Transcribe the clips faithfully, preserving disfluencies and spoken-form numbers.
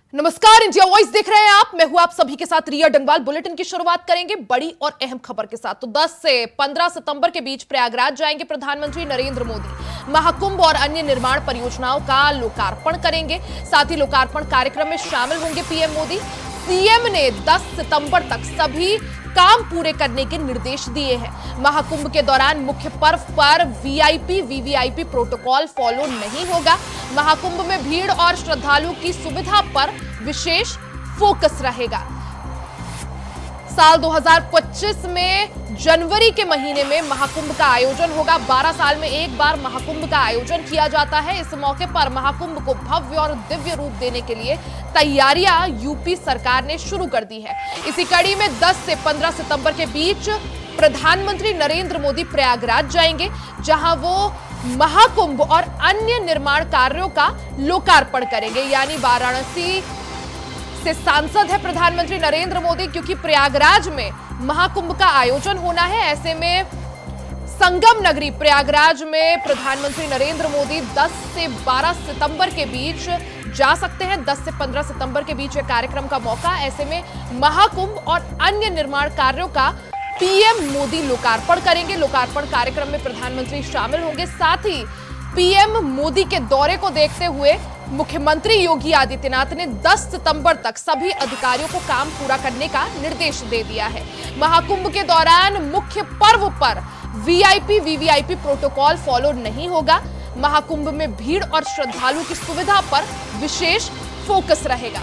नमस्कार, India voice देख रहे हैं आप। मैं हूं आप सभी के साथ रिया डंगवाल। बुलेटिन की शुरुआत करेंगे बड़ी और अहम खबर के साथ। तो दस से पंद्रह सितंबर के बीच प्रयागराज जाएंगे प्रधानमंत्री नरेंद्र मोदी। महाकुंभ और अन्य निर्माण परियोजनाओं का लोकार्पण करेंगे। साथ ही लोकार्पण कार्यक्रम में शामिल होंगे पीएम मोदी। सीएम ने दस सितंबर तक सभी काम पूरे करने के निर्देश दिए हैं। महाकुंभ के दौरान मुख्य पर्व पर वीआईपी वीवीआईपी प्रोटोकॉल फॉलो नहीं होगा। महाकुंभ में भीड़ और श्रद्धालुओं की सुविधा पर विशेष फोकस रहेगा। साल दो हज़ार पच्चीस में जनवरी के महीने में महाकुंभ का आयोजन होगा। बारह साल में एक बार महाकुंभ का आयोजन किया जाता है। इस मौके पर महाकुंभ को भव्य और दिव्य रूप देने के लिए तैयारियां यूपी सरकार ने शुरू कर दी है। इसी कड़ी में दस से पंद्रह सितंबर के बीच प्रधानमंत्री नरेंद्र मोदी प्रयागराज जाएंगे, जहां वो महाकुंभ और अन्य निर्माण कार्यों का लोकार्पण करेंगे। यानी वाराणसी से सांसद है प्रधानमंत्री नरेंद्र मोदी, क्योंकि प्रयागराज में महाकुंभ का आयोजन होना है। ऐसे में संगम नगरी प्रयागराज में प्रधानमंत्री नरेंद्र मोदी दस से बारह सितंबर के बीच जा सकते हैं। दस से पंद्रह सितंबर के बीच कार्यक्रम का मौका। ऐसे में महाकुंभ और अन्य निर्माण कार्यों का पीएम मोदी लोकार्पण करेंगे। लोकार्पण कार्यक्रम में प्रधानमंत्री शामिल होंगे। साथ ही पीएम मोदी के दौरे को देखते हुए मुख्यमंत्री योगी आदित्यनाथ ने दस सितंबर तक सभी अधिकारियों को काम पूरा करने का निर्देश दे दिया है। महाकुंभ के दौरान मुख्य पर्व पर वीआईपी वीवीआईपी प्रोटोकॉल फॉलो नहीं होगा। महाकुंभ में भीड़ और श्रद्धालुओं की सुविधा पर विशेष फोकस रहेगा।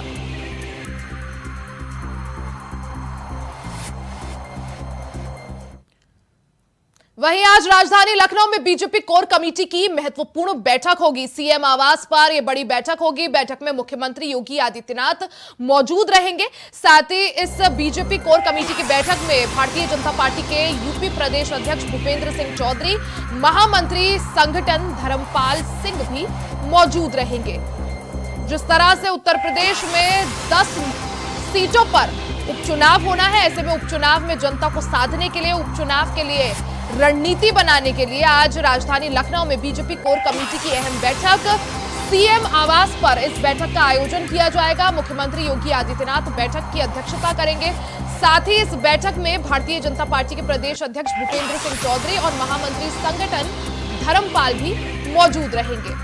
वहीं आज राजधानी लखनऊ में बीजेपी कोर कमेटी की महत्वपूर्ण बैठक होगी। सीएम आवास पर यह बड़ी बैठक होगी। बैठक में मुख्यमंत्री योगी आदित्यनाथ मौजूद रहेंगे। साथ ही इस बीजेपी कोर कमेटी की बैठक में भारतीय जनता पार्टी के यूपी प्रदेश अध्यक्ष भूपेंद्र सिंह चौधरी, महामंत्री संगठन धर्मपाल सिंह भी मौजूद रहेंगे। जिस तरह से उत्तर प्रदेश में दस सीटों पर उपचुनाव होना है, ऐसे में उपचुनाव में जनता को साधने के लिए, उपचुनाव के लिए रणनीति बनाने के लिए आज राजधानी लखनऊ में बीजेपी कोर कमेटी की अहम बैठक सीएम आवास पर इस बैठक का आयोजन किया जाएगा। मुख्यमंत्री योगी आदित्यनाथ बैठक की अध्यक्षता करेंगे। साथ ही इस बैठक में भारतीय जनता पार्टी के प्रदेश अध्यक्ष भूपेंद्र सिंह चौधरी और महामंत्री संगठन धर्मपाल भी मौजूद रहेंगे।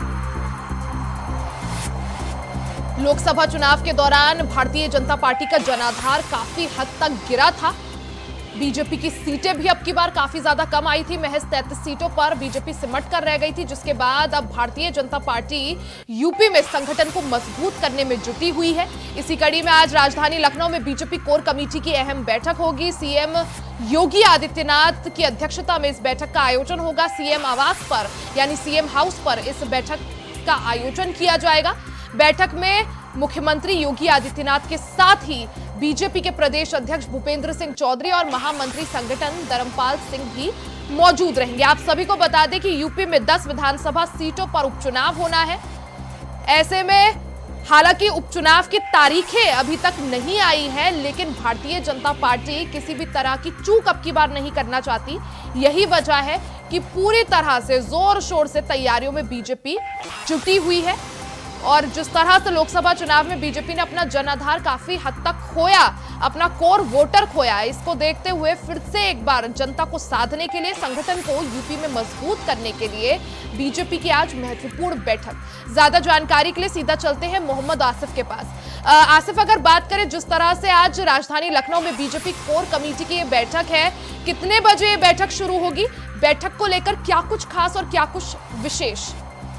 लोकसभा चुनाव के दौरान भारतीय जनता पार्टी का जनाधार काफी हद तक गिरा था। बीजेपी की सीटें भी अब की बार काफी ज्यादा कम आई थी। महज तैंतीस सीटों पर बीजेपी सिमट कर रह गई थी, जिसके बाद अब भारतीय जनता पार्टी यूपी में संगठन को मजबूत करने में जुटी हुई है। इसी कड़ी में आज राजधानी लखनऊ में बीजेपी कोर कमेटी की अहम बैठक होगी। सीएम योगी आदित्यनाथ की अध्यक्षता में इस बैठक का आयोजन होगा। सीएम आवास पर यानी सीएम हाउस पर इस बैठक का आयोजन किया जाएगा। बैठक में मुख्यमंत्री योगी आदित्यनाथ के साथ ही बीजेपी के प्रदेश अध्यक्ष भूपेंद्र सिंह चौधरी और महामंत्री संगठन धर्मपाल सिंह भी मौजूद रहेंगे। आप सभी को बता दें कि यूपी में दस विधानसभा सीटों पर उपचुनाव होना है। ऐसे में हालांकि उपचुनाव की तारीखें अभी तक नहीं आई है, लेकिन भारतीय जनता पार्टी किसी भी तरह की चूक अब की बार नहीं करना चाहती। यही वजह है कि पूरी तरह से जोर शोर से तैयारियों में बीजेपी जुटी हुई है। और जिस तरह से लोकसभा चुनाव में बीजेपी ने अपना जनाधार काफी हद तक खोया, अपना कोर वोटर खोया, इसको देखते हुए फिर से एक बार जनता को साधने के लिए, संगठन को यूपी में मजबूत करने के लिए बीजेपी की आज महत्वपूर्ण बैठक। ज्यादा जानकारी के लिए सीधा चलते हैं मोहम्मद आसिफ के पास। आसिफ, अगर बात करें जिस तरह से आज राजधानी लखनऊ में बीजेपी कोर कमेटी की ये बैठक है, कितने बजे ये बैठक शुरू होगी? बैठक को लेकर क्या कुछ खास और क्या कुछ विशेष?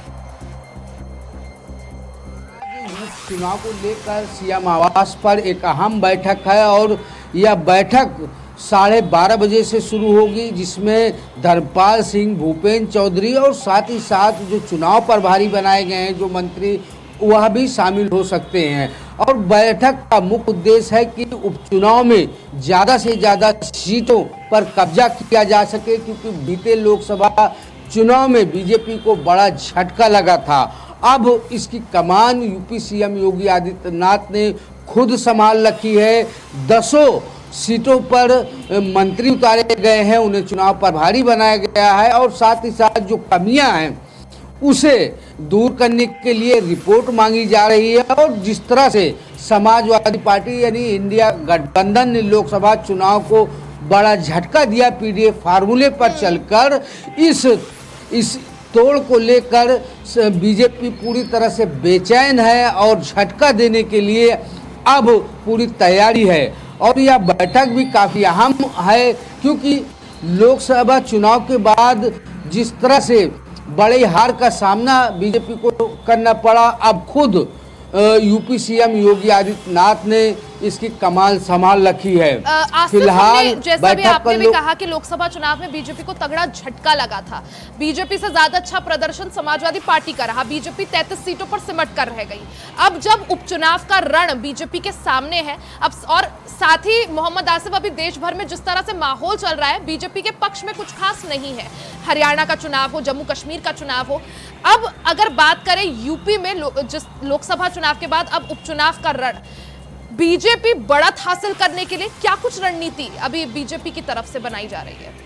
चुनाव को लेकर सीएम आवास पर एक अहम बैठक है और यह बैठक साढ़े बारह बजे से शुरू होगी, जिसमें धर्मपाल सिंह, भूपेंद्र चौधरी और साथ ही साथ जो चुनाव प्रभारी बनाए गए हैं जो मंत्री, वह भी शामिल हो सकते हैं। और बैठक का मुख्य उद्देश्य है कि उपचुनाव में ज़्यादा से ज़्यादा सीटों पर कब्जा किया जा सके, क्योंकि बीते लोकसभा चुनाव में बीजेपी को बड़ा झटका लगा था। अब इसकी कमान यूपी सीएम योगी आदित्यनाथ ने खुद संभाल रखी है। दसों सीटों पर मंत्री उतारे गए हैं, उन्हें चुनाव प्रभारी बनाया गया है और साथ ही साथ जो कमियां हैं उसे दूर करने के लिए रिपोर्ट मांगी जा रही है। और जिस तरह से समाजवादी पार्टी यानी इंडिया गठबंधन ने लोकसभा चुनाव को बड़ा झटका दिया पीडीएफ फार्मूले पर चलकर, इस इस तोड़ को लेकर बीजेपी पूरी तरह से बेचैन है और झटका देने के लिए अब पूरी तैयारी है। और यह बैठक भी काफ़ी अहम है, क्योंकि लोकसभा चुनाव के बाद जिस तरह से बड़े हार का सामना बीजेपी को करना पड़ा, अब खुद यूपी सीएम योगी आदित्यनाथ ने इसकी कमाल संभाल रखी है। फिलहाल जैसा भी आपने भी कहा कि लोकसभा चुनाव में बीजेपी को तगड़ा झटका लगा था, बीजेपी से ज्यादा अच्छा प्रदर्शन समाजवादी पार्टी का रहा, बीजेपी तैंतीस सीटों पर सिमट कर रह गई। अब जब उपचुनाव का रण बीजेपी के सामने है, अब और साथ ही मोहम्मद आसिफ, अभी देश भर में जिस तरह से माहौल चल रहा है बीजेपी के पक्ष में कुछ खास नहीं है। हरियाणा का चुनाव हो, जम्मू कश्मीर का चुनाव हो, अब अगर बात करें यूपी में लो, जिस लोकसभा चुनाव के बाद अब उपचुनाव का रण, बीजेपी बढ़त हासिल करने के लिए क्या कुछ रणनीति अभी बीजेपी की तरफ से बनाई जा रही है?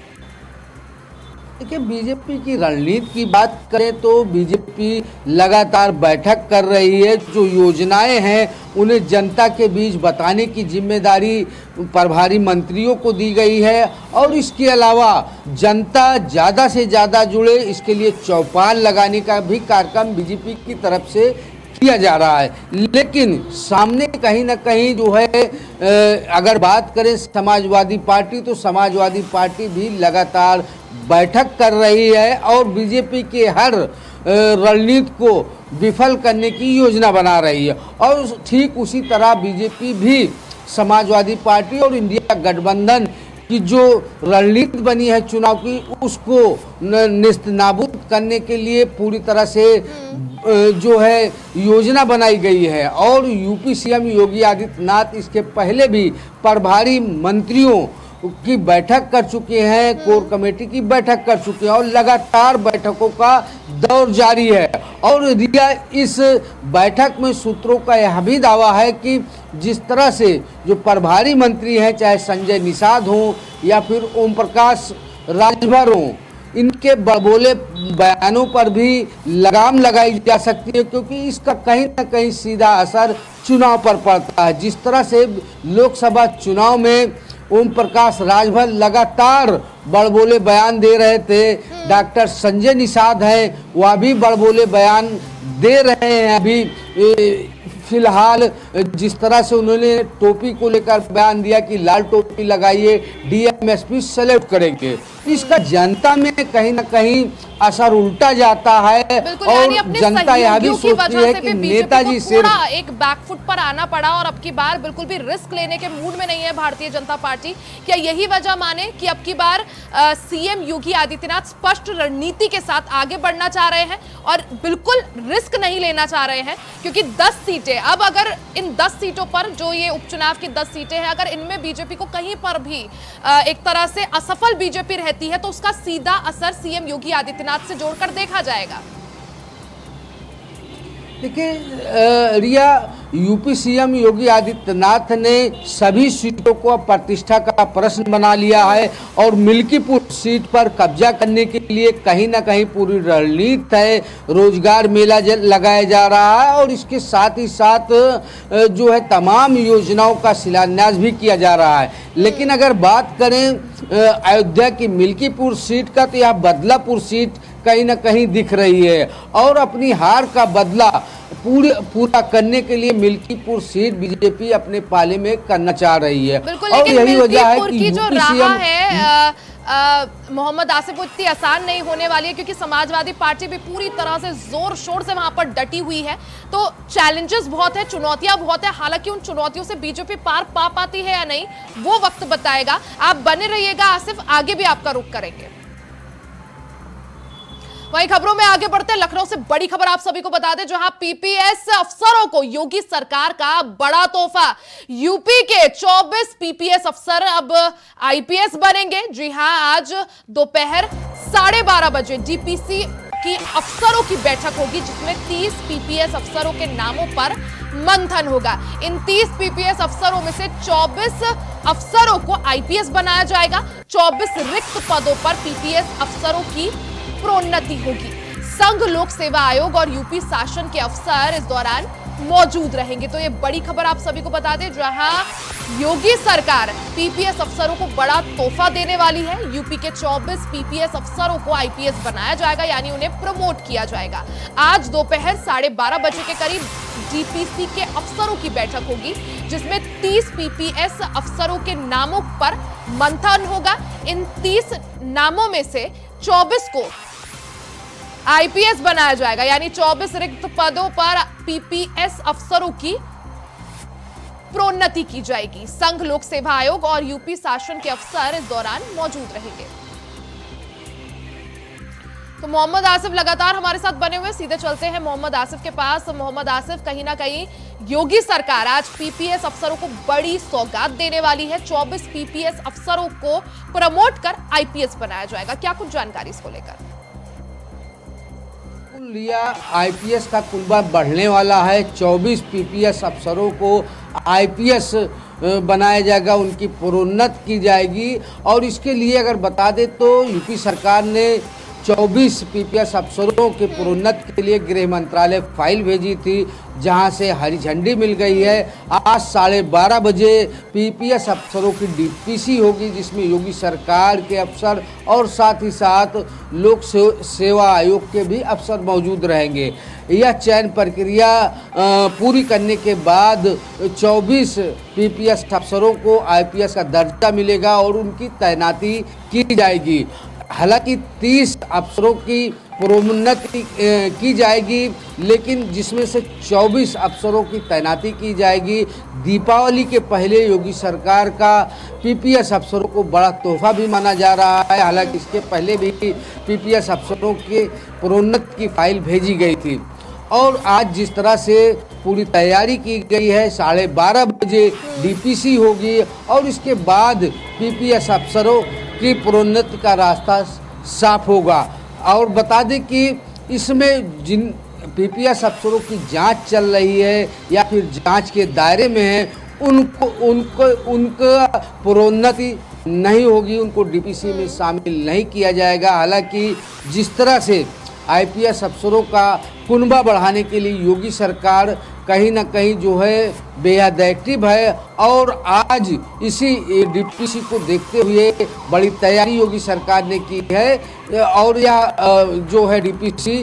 देखिए, बीजेपी की रणनीति की बात करें तो बीजेपी लगातार बैठक कर रही है। जो योजनाएं हैं उन्हें जनता के बीच बताने की जिम्मेदारी प्रभारी मंत्रियों को दी गई है, और इसके अलावा जनता ज़्यादा से ज़्यादा जुड़े इसके लिए चौपाल लगाने का भी कार्यक्रम बीजेपी की तरफ से किया जा रहा है। लेकिन सामने कहीं ना कहीं जो है, अगर बात करें समाजवादी पार्टी, तो समाजवादी पार्टी भी लगातार बैठक कर रही है और बीजेपी के हर रणनीति को विफल करने की योजना बना रही है। और ठीक उसी तरह बीजेपी भी समाजवादी पार्टी और इंडिया गठबंधन की जो रणनीति बनी है चुनाव की, उसको नेस्तनाबूद करने के लिए पूरी तरह से जो है योजना बनाई गई है। और यूपी सीएम योगी आदित्यनाथ इसके पहले भी प्रभारी मंत्रियों की बैठक कर चुके हैं, कोर कमेटी की बैठक कर चुके हैं, और लगातार बैठकों का दौर जारी है। और रिया, इस बैठक में सूत्रों का यह भी दावा है कि जिस तरह से जो प्रभारी मंत्री हैं, चाहे संजय निषाद हों या फिर ओम प्रकाश राजभर हों, इनके बड़बोले बयानों पर भी लगाम लगाई जा सकती है, क्योंकि इसका कहीं ना कहीं सीधा असर चुनाव पर पड़ता है। जिस तरह से लोकसभा चुनाव में ओम प्रकाश राजभर लगातार बड़बोले बयान दे रहे थे, डॉक्टर संजय निषाद हैं वह भी बड़बोले बयान दे रहे हैं। अभी फिलहाल जिस तरह से उन्होंने टोपी को लेकर बयान दिया कि लाल टोपी लगाइए, डीएमएसपी सेलेक्ट करेंगे, इसका जनता में कहीं ना कहीं असर उल्टा जाता है। और जनता यह भी सोचती है कि नेताजी सिर्फ एक बैकफुट पर आना पड़ा और अब की बार बिल्कुल भी रिस्क लेने के मूड में नहीं है भारतीय जनता पार्टी। क्या यही वजह माने कि अब की बार सीएम योगी आदित्यनाथ स्पष्ट रणनीति के साथ आगे बढ़ना चाह रहे हैं और बिल्कुल रिस्क नहीं लेना चाह रहे हैं? क्योंकि दस सीटें, अब अगर इन दस सीटों पर, जो ये उपचुनाव की दस सीटें हैं, अगर इनमें बीजेपी को कहीं पर भी एक तरह से असफल बीजेपी रहती है तो उसका सीधा असर सीएम योगी आदित्यनाथ से जोड़कर देखा जाएगा। देखिए रिया, यूपी सीएम योगी आदित्यनाथ ने सभी सीटों को प्रतिष्ठा का प्रश्न बना लिया है और मिल्कीपुर सीट पर कब्जा करने के लिए कहीं ना कहीं पूरी रणनीति है। रोजगार मेला लगाया जा रहा है और इसके साथ ही साथ जो है तमाम योजनाओं का शिलान्यास भी किया जा रहा है। लेकिन अगर बात करें अयोध्या की मिल्कीपुर सीट का, तो यह बदलापुर सीट कहीं ना कहीं दिख रही है और अपनी हार का बदला पूरे पूरा करने के लिए मिल्कीपुर सीट बीजेपी अपने पाले में करना चाह रही है। और यही वजह है कि जो रहा है मोहम्मद आसिफ, वो इतनी आसान नहीं होने वाली है, क्योंकि समाजवादी पार्टी भी पूरी तरह से जोर शोर से वहां पर डटी हुई है। तो चैलेंजेस बहुत है, चुनौतियां बहुत है। हालांकि उन चुनौतियों से बीजेपी पार पा पाती है या नहीं, वो वक्त बताएगा। आप बने रहिएगा आसिफ, आगे भी आपका रुख करेंगे। वहीं खबरों में आगे बढ़ते हैं, लखनऊ से बड़ी खबर आप सभी को बता दें, जहां पीपीएस अफसरों को योगी सरकार का बड़ा तोहफा। यूपी के चौबीस पीपीएस अफसर अब आईपीएस बनेंगे। जी हां, आज दोपहर साढ़े बारह बजे डीपीसी की अफसरों की बैठक होगी, जिसमें तीस पीपीएस अफसरों के नामों पर मंथन होगा। इन तीस पीपीएस अफसरों में से चौबीस अफसरों को आईपीएस बनाया जाएगा। चौबीस रिक्त पदों पर पीपीएस अफसरों की प्रोन्नति होगी। संघ लोक सेवा आयोग और यूपी शासन के अफसर इस दौरान मौजूद रहेंगे। तो ये बड़ी खबर आप सभी को बता दें, जहां योगी सरकार पीपीएस अफसरों को बड़ा तोहफा देने वाली है। यूपी के चौबीस पीपीएस अफसरों को आईपीएस बनाया जाएगा, यानी उन्हें प्रमोट किया जाएगा। आज दोपहर साढ़े बारह बजे के करीब डीपीसी के अफसरों की बैठक होगी, जिसमें तीस पीपीएस अफसरों के नामों पर मंथन होगा। इन तीस नामों में से चौबीस को आईपीएस बनाया जाएगा, यानी चौबीस रिक्त पदों पर पीपीएस अफसरों की प्रोन्नति की जाएगी। संघ लोक सेवा आयोग और यूपी शासन के अफसर इस दौरान मौजूद रहेंगे। तो मोहम्मद आसिफ लगातार हमारे साथ बने हुए, सीधे चलते हैं मोहम्मद आसिफ के पास। मोहम्मद आसिफ, कहीं ना कहीं योगी सरकार आज पीपीएस अफसरों को बड़ी सौगात देने वाली है। चौबीस पीपीएस अफसरों को प्रमोट कर आईपीएस बनाया जाएगा, क्या कुछ जानकारी इसको लेकर? लिया आईपीएस का कुनबा बढ़ने वाला है। चौबीस पीपीएस अफसरों को आईपीएस बनाया जाएगा, उनकी प्रोन्नत की जाएगी। और इसके लिए अगर बता दें तो यूपी सरकार ने चौबीस पीपीएस अफसरों के प्रोन्नत के लिए गृह मंत्रालय फाइल भेजी थी, जहां से हरी झंडी मिल गई है। आज साढ़े बारह बजे पीपीएस अफसरों की डीपीसी होगी, जिसमें योगी सरकार के अफसर और साथ ही साथ लोक सेवा आयोग के भी अफसर मौजूद रहेंगे। यह चयन प्रक्रिया पूरी करने के बाद चौबीस पीपीएस अफसरों को आईपीएस का दर्जा मिलेगा और उनकी तैनाती की जाएगी। हालांकि तीस अफसरों की प्रोन्नति की जाएगी, लेकिन जिसमें से चौबीस अफसरों की तैनाती की जाएगी। दीपावली के पहले योगी सरकार का पीपीएस अफसरों को बड़ा तोहफा भी माना जा रहा है। हालांकि इसके पहले भी पीपीएस अफसरों के प्रोन्नति की फाइल भेजी गई थी। और आज जिस तरह से पूरी तैयारी की गई है, साढ़े बारह बजे डीपीसी होगी और इसके बाद पीपीएस अफसरों की प्रोन्नति का रास्ता साफ होगा। और बता दें कि इसमें जिन पीपीएस अफसरों की जांच चल रही है या फिर जांच के दायरे में है, उनको उनको उनका प्रोन्नति नहीं होगी, उनको डीपीसी में शामिल नहीं किया जाएगा। हालांकि जिस तरह से आईपीएस अफसरों का कुनबा बढ़ाने के लिए योगी सरकार कहीं ना कहीं जो है बेहद एक्टिव है और आज इसी डीपीसी को देखते हुए बड़ी तैयारी योगी सरकार ने की है। और यह जो है डीपीसी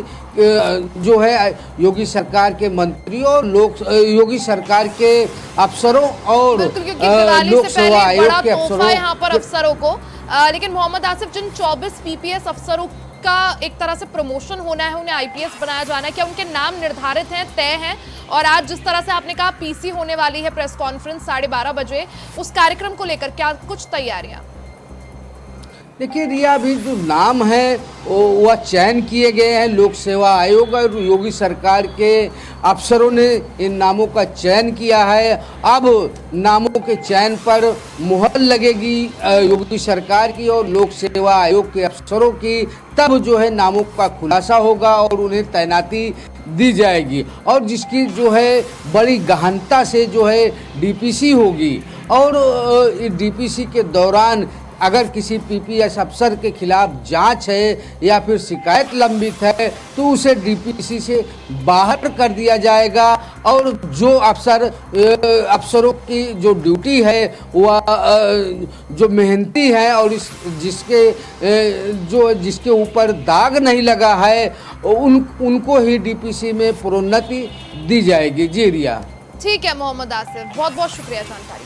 जो है योगी सरकार के मंत्रियों, लोक योगी सरकार के अफसरों और लोक सेवा आयोग के अफसरों यहाँ पर अफसरों को आ, लेकिन मोहम्मद आसिफ, जिन चौबीस पीपीएस अफसरों का एक तरह से प्रमोशन होना है, उन्हें आईपीएस बनाया जाना है, क्या उनके नाम निर्धारित हैं, तय हैं? और आज जिस तरह से आपने कहा पीसी होने वाली है प्रेस कॉन्फ्रेंस साढ़े बारह बजे, उस कार्यक्रम को लेकर क्या कुछ तैयारियां? देखिए रिया, अभी जो नाम है वह चयन किए गए हैं। लोक सेवा आयोग और योगी सरकार के अफसरों ने इन नामों का चयन किया है। अब नामों के चयन पर मुहर लगेगी योगी सरकार की और लोक सेवा आयोग के अफसरों की, तब जो है नामों का खुलासा होगा और उन्हें तैनाती दी जाएगी। और जिसकी जो है बड़ी गहनता से जो है डीपीसी होगी और डीपीसी के दौरान अगर किसी पीपीएस अफसर के खिलाफ जांच है या फिर शिकायत लंबित है तो उसे डीपीसी से बाहर कर दिया जाएगा। और जो अफसर अफसरों की जो ड्यूटी है वह जो मेहनती है और इस जिसके जो जिसके ऊपर दाग नहीं लगा है उन उनको ही डीपीसी में प्रोन्नति दी जाएगी। जी रिया। ठीक है मोहम्मद आसिफ, बहुत बहुत शुक्रिया जानकारी।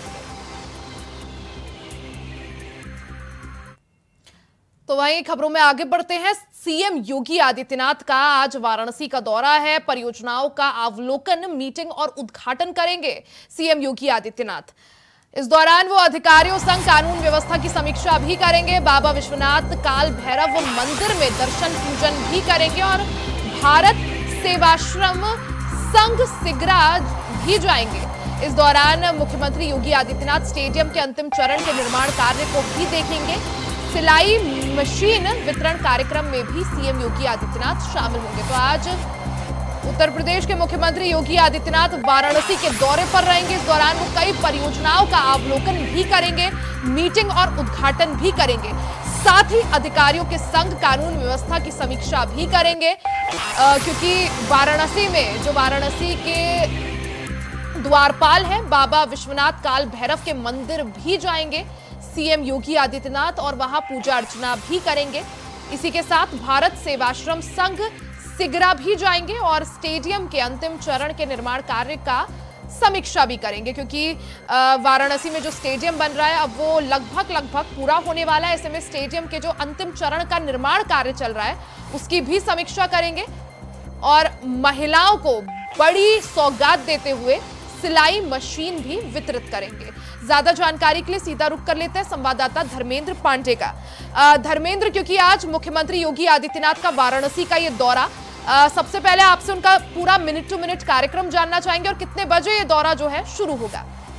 तो वहीं खबरों में आगे बढ़ते हैं। सीएम योगी आदित्यनाथ का आज वाराणसी का दौरा है। परियोजनाओं का अवलोकन, मीटिंग और उद्घाटन करेंगे सीएम योगी आदित्यनाथ। इस दौरान वो अधिकारियों संग कानून व्यवस्था की समीक्षा भी करेंगे। बाबा विश्वनाथ काल भैरव मंदिर में दर्शन पूजन भी करेंगे और भारत सेवाश्रम संघ सिगरा भी जाएंगे। इस दौरान मुख्यमंत्री योगी आदित्यनाथ स्टेडियम के अंतिम चरण के निर्माण कार्य को भी देखेंगे। सिलाई मशीन वितरण कार्यक्रम में भी सीएम योगी आदित्यनाथ शामिल होंगे। तो आज उत्तर प्रदेश के मुख्यमंत्री योगी आदित्यनाथ वाराणसी के दौरे पर रहेंगे। इस दौरान वो कई परियोजनाओं का अवलोकन भी करेंगे, मीटिंग और उद्घाटन भी करेंगे। साथ ही अधिकारियों के संग कानून व्यवस्था की समीक्षा भी करेंगे, आ, क्योंकि वाराणसी में जो वाराणसी के द्वारपाल हैं बाबा विश्वनाथ काल भैरव के मंदिर भी जाएंगे सीएम योगी आदित्यनाथ और वहां पूजा अर्चना भी करेंगे। इसी के साथ भारत सेवाश्रम संघ सिगरा भी जाएंगे और स्टेडियम के अंतिम चरण के निर्माण कार्य का समीक्षा भी करेंगे, क्योंकि वाराणसी में जो स्टेडियम बन रहा है अब वो लगभग लगभग पूरा होने वाला है। ऐसे में स्टेडियम के जो अंतिम चरण का निर्माण कार्य चल रहा है उसकी भी समीक्षा करेंगे और महिलाओं को बड़ी सौगात देते हुए सिलाई मशीन भी वितरित करेंगे। ज्यादा जानकारी के लिए सीधा रुख कर लेते हैं संवाददाता धर्मेंद्र पांडे का। धर्मेंद्र, क्योंकि आज मुख्यमंत्री योगी आदित्यनाथ का वाराणसी का ये दौरा, आ, सबसे पहले आपसे उनका पूरा मिनट टू मिनट कार्यक्रम जानना चाहेंगे और कितने बजे ये दौरा जो है शुरू होगा।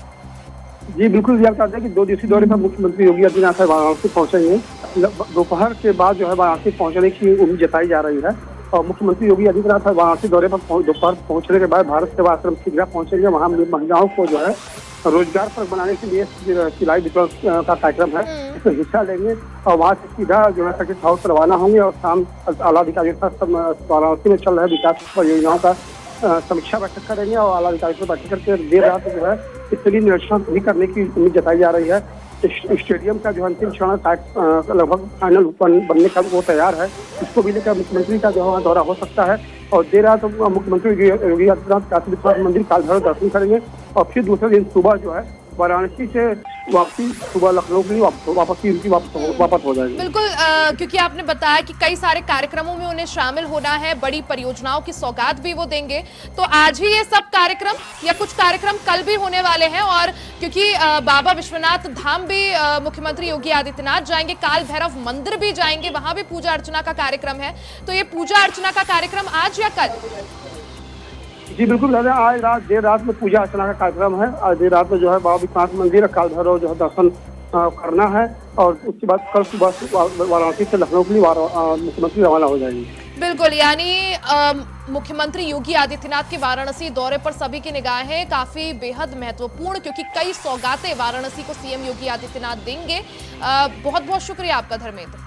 जी बिल्कुल, ये बता दें कि दो दिवसीय दौरे पर मुख्यमंत्री योगी आदित्यनाथ वाराणसी पहुंचेंगे। दोपहर के बाद जो है वाराणसी पहुंचने की उम्मीद जताई जा रही है और मुख्यमंत्री योगी आदित्यनाथ वाराणसी दौरे पर दोपहर पहुंचने के बाद भारत सेवा आश्रम सिगरा पहुंचेंगे। वहां महिलाओं को जो है रोजगार पर बनाने के लिए सिलाई वितरण का कार्यक्रम है, इसमें हिस्सा लेंगे और वहां से सीधा जो है सर्किट हाउस रवाना होंगे और शाम आला अधिकारियों के साथ वाराणसी में चल रहे विकास परियोजनाओं का समीक्षा बैठक करेंगे और आला अधिकारियों से बैठक करके देर रात जो है स्थलीय निरीक्षण भी करने की उम्मीद जताई जा रही है। स्टेडियम का जो अंतिम चरण लगभग फाइनल बनने का वो तैयार है, इसको भी लेकर मुख्यमंत्री का जो है दौरा हो सकता है और देर रात मुख्यमंत्री योगी आदित्यनाथ काशी विश्वनाथ मंदिर काल भैरव दर्शन करेंगे और फिर दूसरे दिन सुबह जो है वाराणसी से वापसी सुबह लखनऊ के लिए वापस उनकी वापस हो जाएगी। बिल्कुल, आ, क्योंकि आपने बताया कि कई सारे कार्यक्रमों में उन्हें शामिल होना है, बड़ी परियोजनाओं की सौगात भी वो देंगे, तो आज ही ये सब कार्यक्रम या कुछ कार्यक्रम कल भी होने वाले हैं। और क्योंकि आ, बाबा विश्वनाथ धाम भी आ, मुख्यमंत्री योगी आदित्यनाथ जाएंगे, काल भैरव मंदिर भी जाएंगे, वहां भी पूजा अर्चना का कार्यक्रम है, तो ये पूजा अर्चना का कार्यक्रम आज या कल? जी बिल्कुल, आज रात देर रात में पूजा अर्चना का कार्यक्रम है। आज देर रात में जो है बाबा विश्वनाथ मंदिर काल भैरव जो है दर्शन करना है और उसके बाद कल सुबह वाराणसी से लखनऊ के लिए मुख्यमंत्री रवाना हो जाएंगे। बिल्कुल, यानी मुख्यमंत्री योगी आदित्यनाथ के वाराणसी दौरे पर सभी की निगाहें काफी बेहद महत्वपूर्ण, क्योंकि कई सौगातें वाराणसी को सीएम योगी आदित्यनाथ देंगे। बहुत बहुत शुक्रिया आपका धर्मेंद्र।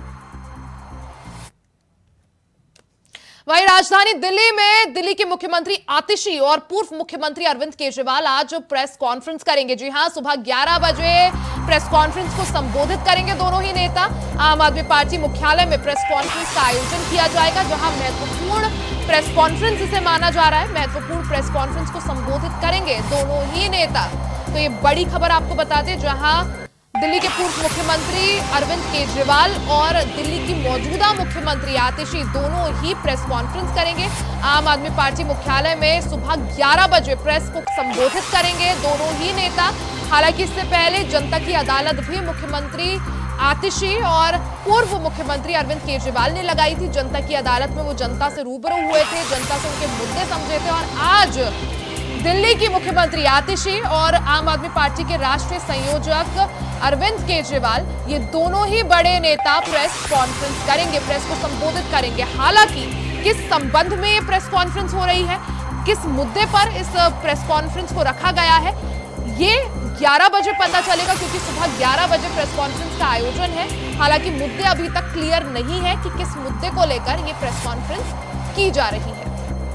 वहीं राजधानी दिल्ली में दिल्ली के मुख्यमंत्री आतिशी और पूर्व मुख्यमंत्री अरविंद केजरीवाल आज प्रेस कॉन्फ्रेंस करेंगे। जी हां, सुबह ग्यारह बजे प्रेस कॉन्फ्रेंस को संबोधित करेंगे दोनों ही नेता। आम आदमी पार्टी मुख्यालय में प्रेस कॉन्फ्रेंस का आयोजन किया जाएगा, जहां महत्वपूर्ण प्रेस कॉन्फ्रेंस इसे माना जा रहा है। महत्वपूर्ण प्रेस कॉन्फ्रेंस को संबोधित करेंगे दोनों ही नेता। तो ये बड़ी खबर आपको बता दें, जहां दिल्ली के पूर्व मुख्यमंत्री अरविंद केजरीवाल और दिल्ली की मौजूदा मुख्यमंत्री आतिशी दोनों ही प्रेस कॉन्फ्रेंस करेंगे। आम आदमी पार्टी मुख्यालय में सुबह ग्यारह बजे प्रेस को संबोधित करेंगे दोनों ही नेता। हालांकि इससे पहले जनता की अदालत भी मुख्यमंत्री आतिशी और पूर्व मुख्यमंत्री अरविंद केजरीवाल ने लगाई थी। जनता की अदालत में वो जनता से रूबरू हुए थे, जनता से उनके मुद्दे समझे थे और आज दिल्ली की मुख्यमंत्री आतिशी और आम आदमी पार्टी के राष्ट्रीय संयोजक अरविंद केजरीवाल, ये दोनों ही बड़े नेता प्रेस कॉन्फ्रेंस करेंगे, प्रेस को संबोधित करेंगे। हालांकि किस संबंध में ये प्रेस कॉन्फ्रेंस हो रही है, किस मुद्दे पर इस प्रेस कॉन्फ्रेंस को रखा गया है, ये ग्यारह बजे पता चलेगा, क्योंकि सुबह ग्यारह बजे प्रेस कॉन्फ्रेंस का आयोजन है। हालांकि मुद्दे अभी तक क्लियर नहीं है कि किस मुद्दे को लेकर ये प्रेस कॉन्फ्रेंस की जा रही है।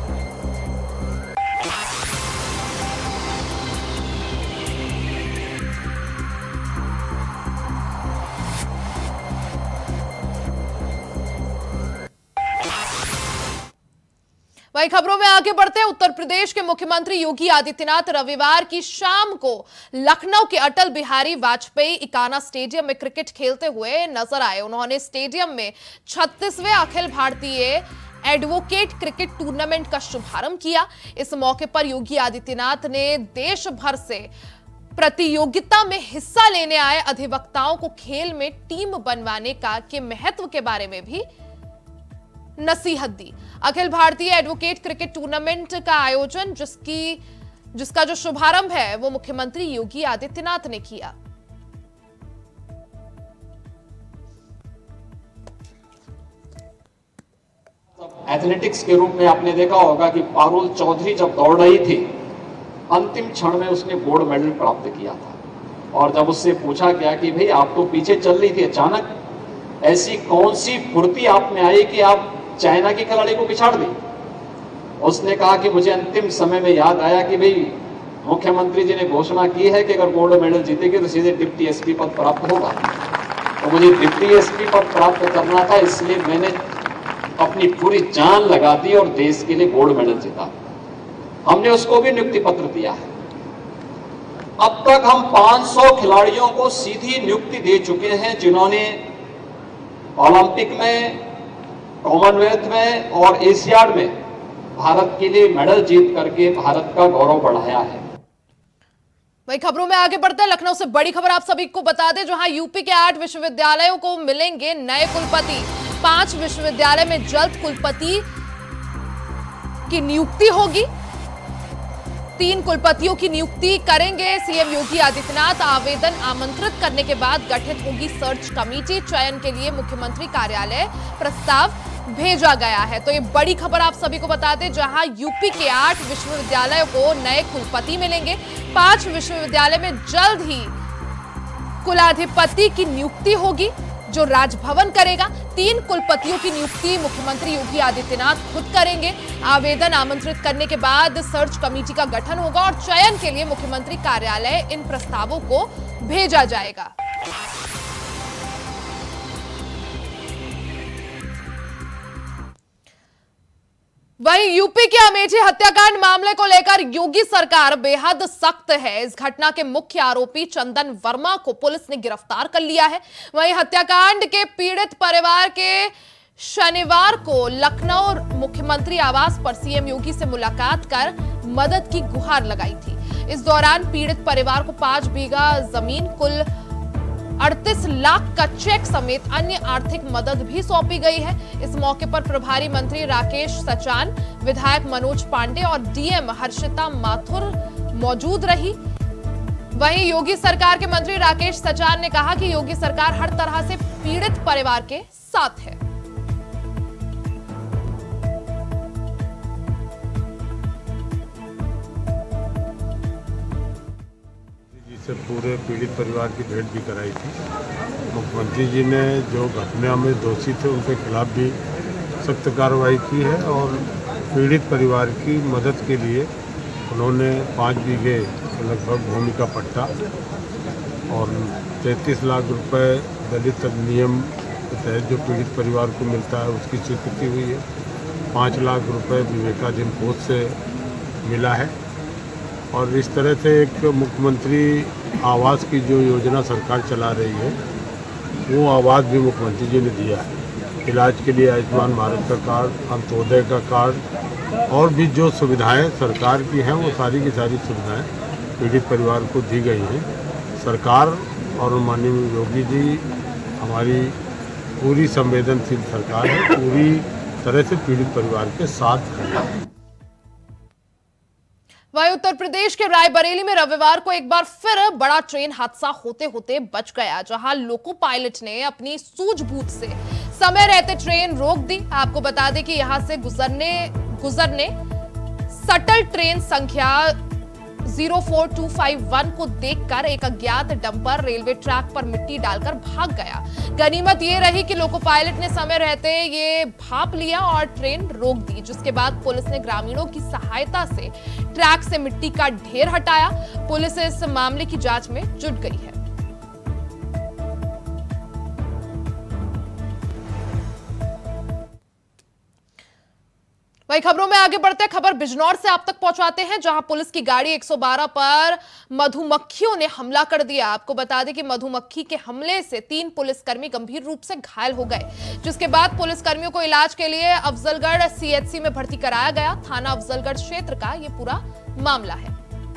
वही खबरों में आगे बढ़ते हैं। उत्तर प्रदेश के मुख्यमंत्री योगी आदित्यनाथ रविवार की शाम को लखनऊ के अटल बिहारी वाजपेयी इकाना स्टेडियम में क्रिकेट खेलते हुए नजर आए। उन्होंने स्टेडियम में छत्तीसवें Akhil Bharatiya advocate cricket tournament का शुभारंभ किया। इस मौके पर योगी आदित्यनाथ ने देश भर से प्रतियोगिता में हिस्सा लेने आए अधिवक्ताओं को खेल में टीम बनवाने का के महत्व के बारे में भी नसीहत दी। Akhil Bharatiya advocate cricket tournament का आयोजन जिसकी जिसका जो शुभारंभ है वो मुख्यमंत्री योगी आदित्यनाथ ने किया। एथलेटिक्स के रूप में आपने देखा होगा कि पारुल चौधरी जब दौड़ रही थी, अंतिम क्षण में उसने गोल्ड मेडल प्राप्त किया था और जब उससे पूछा गया कि भाई आप तो पीछे चल रही थी, अचानक ऐसी कौन सी फुर्ती आप में आई कि आप चाइना के खिलाड़ी को पिछाड़ दी? उसने कहा कि मुझे अंतिम समय में याद आया कि भाई मुख्यमंत्री जी ने घोषणा की है कि अगर गोल्ड मेडल जीतेगी तो सीधे डिप्टी एसपी पद प्राप्त होगा, तो मुझे डिप्टी एसपी पद प्राप्त करना था, इसलिए मैंने अपनी पूरी जान लगा दी और देश के लिए गोल्ड मेडल जीता। हमने उसको भी नियुक्ति पत्र दिया है। अब तक हम पाँच सौ खिलाड़ियों को सीधी नियुक्ति दे चुके हैं जिन्होंने ओलंपिक में, कॉमनवेल्थ में और एशियाड में भारत के लिए मेडल जीत करके भारत का गौरव बढ़ाया है। वही खबरों में आगे बढ़ते हैं। लखनऊ से बड़ी खबर आप सभी को बता दें, जहां यूपी के आठ विश्वविद्यालयों को मिलेंगे नए कुलपति। पांच विश्वविद्यालय में जल्द कुलपति की नियुक्ति होगी। तीन कुलपतियों की नियुक्ति करेंगे सीएम योगी आदित्यनाथ। आवेदन आमंत्रित करने के बाद गठित होगी सर्च कमेटी। चयन के लिए मुख्यमंत्री कार्यालय प्रस्ताव भेजा गया है। तो ये बड़ी खबर आप सभी को बता दें, जहां यूपी के आठ विश्वविद्यालयों को नए कुलपति मिलेंगे। पांच विश्वविद्यालय में जल्द ही कुलाधिपति की नियुक्ति होगी जो राजभवन करेगा। तीन कुलपतियों की नियुक्ति मुख्यमंत्री योगी आदित्यनाथ खुद करेंगे। आवेदन आमंत्रित करने के बाद सर्च कमेटी का गठन होगा और चयन के लिए मुख्यमंत्री कार्यालय इन प्रस्तावों को भेजा जाएगा। वहीं यूपी के अमेठी हत्याकांड मामले को लेकर योगी सरकार बेहद सख्त है। इस घटना के मुख्य आरोपी चंदन वर्मा को पुलिस ने गिरफ्तार कर लिया है। वहीं हत्याकांड के पीड़ित परिवार के शनिवार को लखनऊ मुख्यमंत्री आवास पर सीएम योगी से मुलाकात कर मदद की गुहार लगाई थी। इस दौरान पीड़ित परिवार को पांच बीघा जमीन, कुल अड़तीस लाख का चेक समेत अन्य आर्थिक मदद भी सौंपी गई है। इस मौके पर प्रभारी मंत्री राकेश सचान, विधायक मनोज पांडे और डीएम हर्षिता माथुर मौजूद रही। वहीं योगी सरकार के मंत्री राकेश सचान ने कहा कि योगी सरकार हर तरह से पीड़ित परिवार के साथ है। से पूरे पीड़ित परिवार की भेंट भी कराई थी। मुख्यमंत्री जी ने जो घटना में दोषी थे उनके खिलाफ भी सख्त कार्रवाई की है और पीड़ित परिवार की मदद के लिए उन्होंने पाँच बीघे लगभग भूमि का पट्टा और तैंतीस लाख रुपए दलित अधिनियम के तहत जो पीड़ित परिवार को मिलता है उसकी स्वीकृति हुई है। पाँच लाख रुपए विवेकाधीन कोष से मिला है और इस तरह से एक मुख्यमंत्री आवास की जो योजना सरकार चला रही है वो आवास भी मुख्यमंत्री जी ने दिया है। इलाज के लिए आयुष्मान भारत का कार्ड, अंत्योदय का कार्ड और भी जो सुविधाएं सरकार की हैं वो सारी की सारी सुविधाएं पीड़ित परिवार को दी गई हैं। सरकार और माननीय योगी जी हमारी पूरी संवेदनशील सरकार है, पूरी तरह से पीड़ित परिवार के साथ है। वहीं उत्तर प्रदेश के रायबरेली में रविवार को एक बार फिर बड़ा ट्रेन हादसा होते होते बच गया, जहां लोको पायलट ने अपनी सूझबूझ से समय रहते ट्रेन रोक दी। आपको बता दें कि यहां से गुजरने गुजरने सटल ट्रेन संख्या zero four two five one को देखकर एक अज्ञात डंपर रेलवे ट्रैक पर मिट्टी डालकर भाग गया। गनीमत ये रही कि लोको पायलट ने समय रहते ये भाप लिया और ट्रेन रोक दी, जिसके बाद पुलिस ने ग्रामीणों की सहायता से ट्रैक से मिट्टी का ढेर हटाया। पुलिस इस मामले की जांच में जुट गई है। वही खबरों में आगे बढ़ते खबर बिजनौर से आप तक पहुंचाते हैं, जहां पुलिस की गाड़ी एक सौ बारह पर मधुमक्खियों ने हमला कर दिया। आपको बता दें कि मधुमक्खी के हमले से तीन पुलिसकर्मी गंभीर रूप से घायल हो गए, जिसके बाद पुलिसकर्मियों को इलाज के लिए अफजलगढ़ सीएचसी में भर्ती कराया गया। थाना अफजलगढ़ क्षेत्र का यह पूरा मामला है।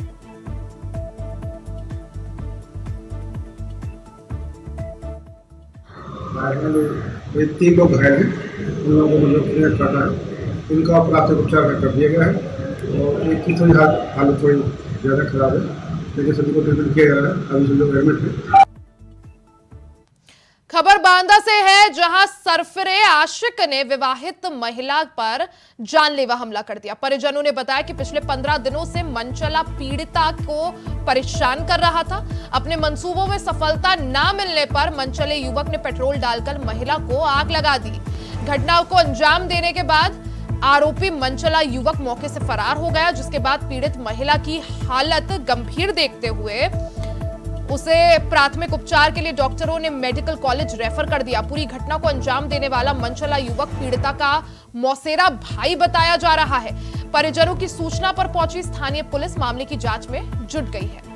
तीन लोग घायल हैं, उन लोगों को मतलब काटा है, उनका प्राथमिक उपचार कर दिया गया है और एक की थोड़ी हालत थोड़ी ज़्यादा खराब है, लेकिन सभी को ट्रीटमेंट किया जा रहा है। अभी सब लोग एडमिट हैं। खबर बांदा से है, जहां सरफरे आशिक ने विवाहित महिला पर जानलेवा हमला कर दिया। परिजनों ने बताया कि पिछले पंद्रह दिनों से मनचला पीड़िता को परेशान कर रहा था। अपने मंसूबों में सफलता न मिलने पर मनचले युवक ने पेट्रोल डालकर महिला को आग लगा दी। घटना को अंजाम देने के बाद आरोपी मनचला युवक मौके से फरार हो गया, जिसके बाद पीड़ित महिला की हालत गंभीर देखते हुए उसे प्राथमिक उपचार के लिए डॉक्टरों ने मेडिकल कॉलेज रेफर कर दिया। पूरी घटना को अंजाम देने वाला मनचला युवक पीड़िता का मौसेरा भाई बताया जा रहा है। परिजनों की सूचना पर पहुंची स्थानीय पुलिस मामले की जांच में जुट गई है।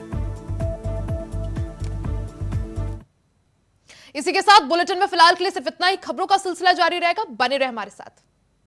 इसी के साथ बुलेटिन में फिलहाल के लिए सिर्फ इतना ही। खबरों का सिलसिला जारी रहेगा, बने रहे हमारे साथ।